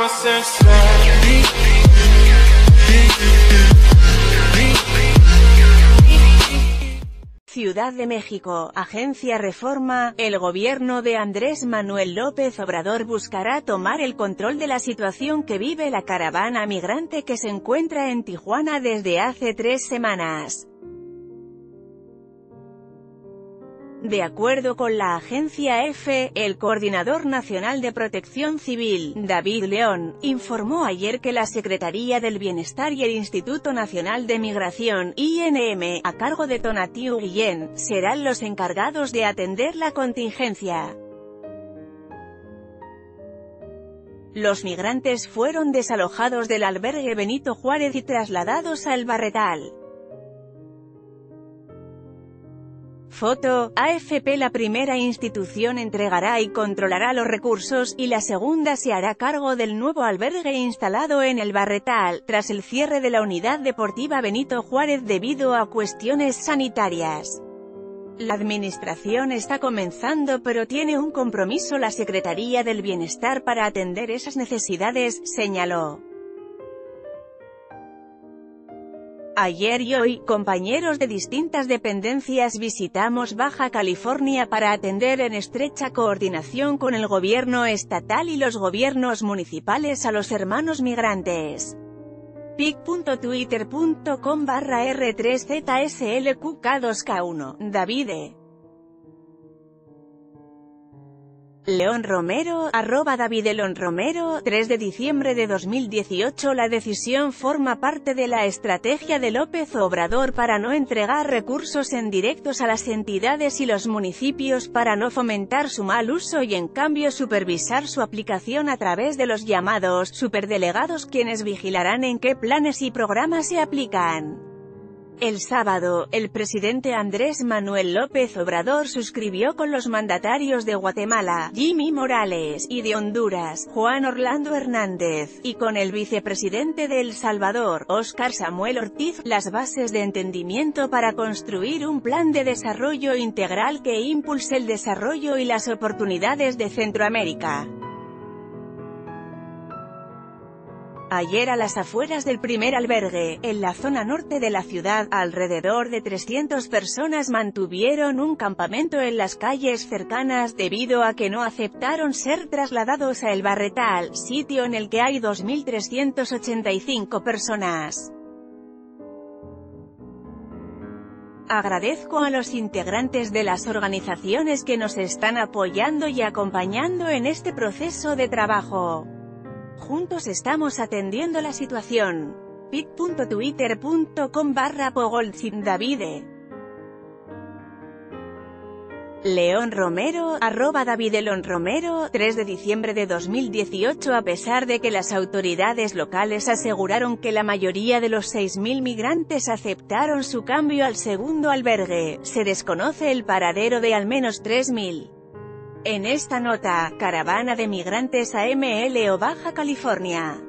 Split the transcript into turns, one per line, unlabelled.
Ciudad de México, Agencia Reforma. El gobierno de Andrés Manuel López Obrador buscará tomar el control de la situación que vive la caravana migrante que se encuentra en Tijuana desde hace 3 semanas. De acuerdo con la agencia EFE, el Coordinador Nacional de Protección Civil, David León, informó ayer que la Secretaría del Bienestar y el Instituto Nacional de Migración, INM, a cargo de Tonatiuh Guillén, serán los encargados de atender la contingencia. Los migrantes fueron desalojados del albergue Benito Juárez y trasladados al Barretal. Foto, AFP. La primera institución entregará y controlará los recursos, y la segunda se hará cargo del nuevo albergue instalado en el Barretal, tras el cierre de la unidad deportiva Benito Juárez debido a cuestiones sanitarias. La administración está comenzando, pero tiene un compromiso la Secretaría del Bienestar para atender esas necesidades, señaló. Ayer y hoy, compañeros de distintas dependencias visitamos Baja California para atender en estrecha coordinación con el gobierno estatal y los gobiernos municipales a los hermanos migrantes. pic.twitter.com/r3zslqk2k1, Davide. León Romero, @DavideLeonRomero, 3 de diciembre de 2018. La decisión forma parte de la estrategia de López Obrador para no entregar recursos en directos a las entidades y los municipios para no fomentar su mal uso y en cambio supervisar su aplicación a través de los llamados superdelegados, quienes vigilarán en qué planes y programas se aplican. El sábado, el presidente Andrés Manuel López Obrador suscribió con los mandatarios de Guatemala, Jimmy Morales, y de Honduras, Juan Orlando Hernández, y con el vicepresidente de El Salvador, Óscar Samuel Ortiz, las bases de entendimiento para construir un plan de desarrollo integral que impulse el desarrollo y las oportunidades de Centroamérica. Ayer, a las afueras del primer albergue, en la zona norte de la ciudad, alrededor de 300 personas mantuvieron un campamento en las calles cercanas, debido a que no aceptaron ser trasladados a El Barretal, sitio en el que hay 2.385 personas. Agradezco a los integrantes de las organizaciones que nos están apoyando y acompañando en este proceso de trabajo. Juntos estamos atendiendo la situación. pic.twitter.com/pogolzindavide. León Romero, @DavideLeonRomero, 3 de diciembre de 2018. A pesar de que las autoridades locales aseguraron que la mayoría de los 6.000 migrantes aceptaron su cambio al segundo albergue, se desconoce el paradero de al menos 3.000. En esta nota, caravana de migrantes a ML o Baja California.